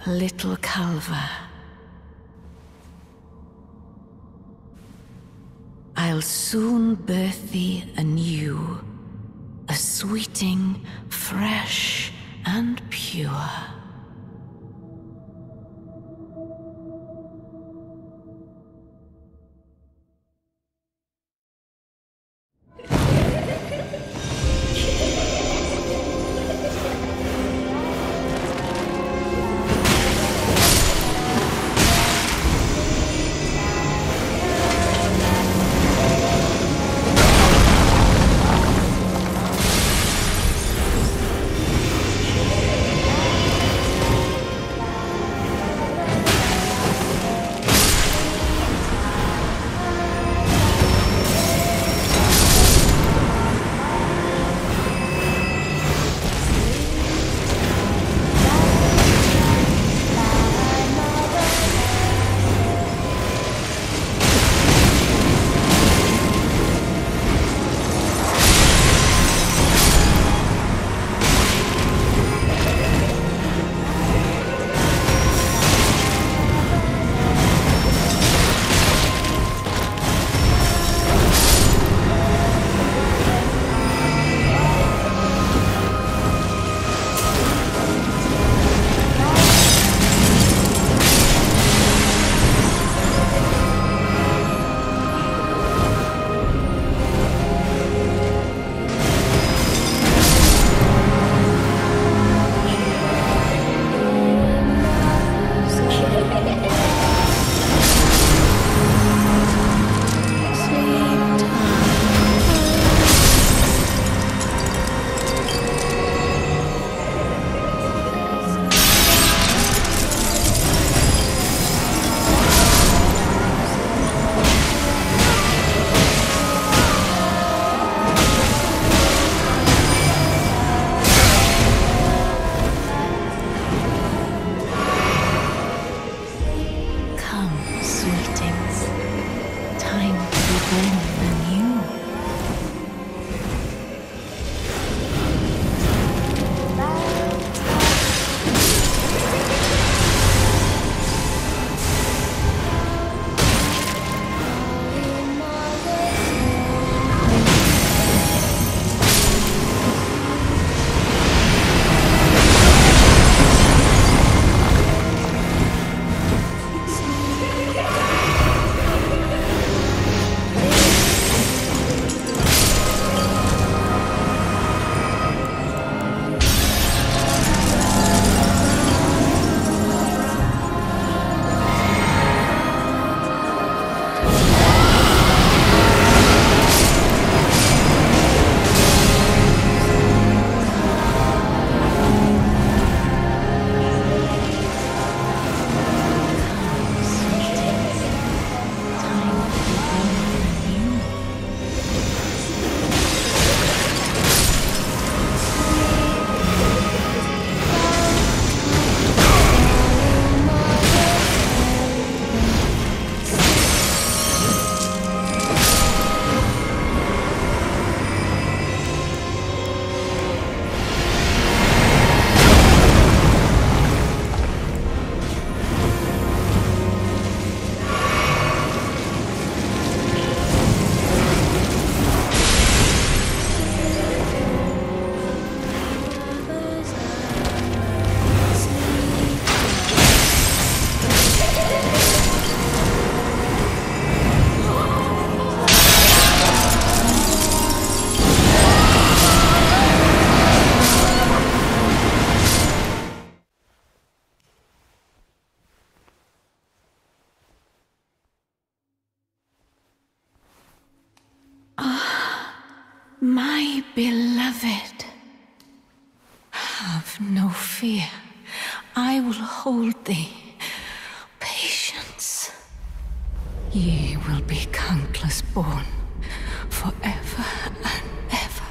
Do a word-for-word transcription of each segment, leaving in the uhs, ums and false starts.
little Calva. I'll soon birth thee anew, a sweeting, fresh and pure. My beloved, have no fear. I will hold thee. Patience. Ye will be countless born, forever and ever.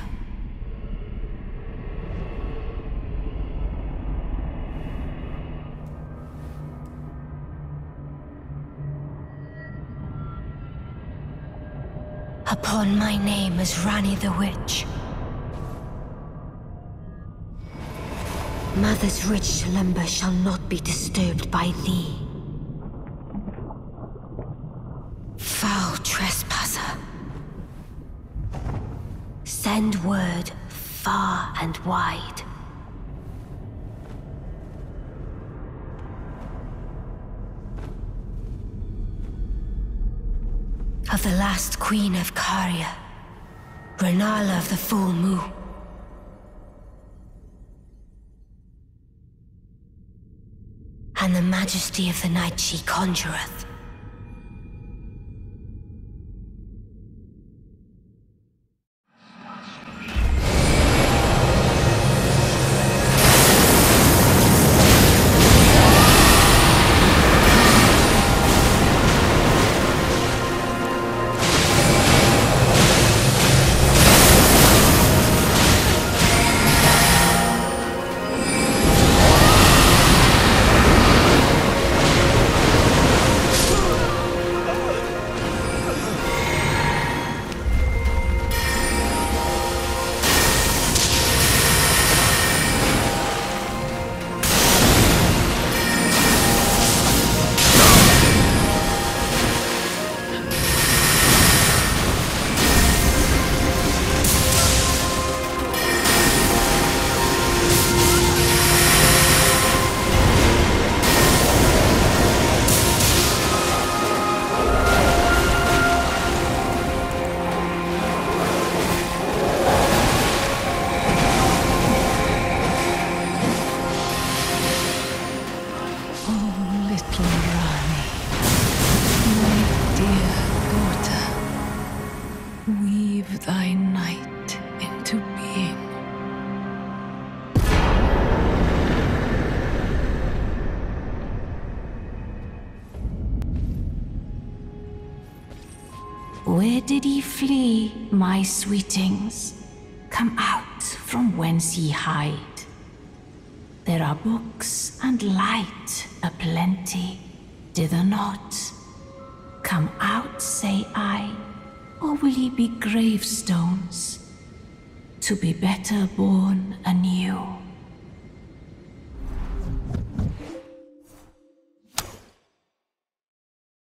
Upon my name as Ranni the Witch. Mother's rich slumber shall not be disturbed by thee. Foul trespasser. Send word far and wide. Of the last queen of Caria, Renala of the Full Moon. And the majesty of the night she conjureth. Thy night into being. Where did ye flee, my sweetings? Come out from whence ye hide. There are books and light aplenty, dither not. Come out, say I. Or will ye be gravestones, to be better born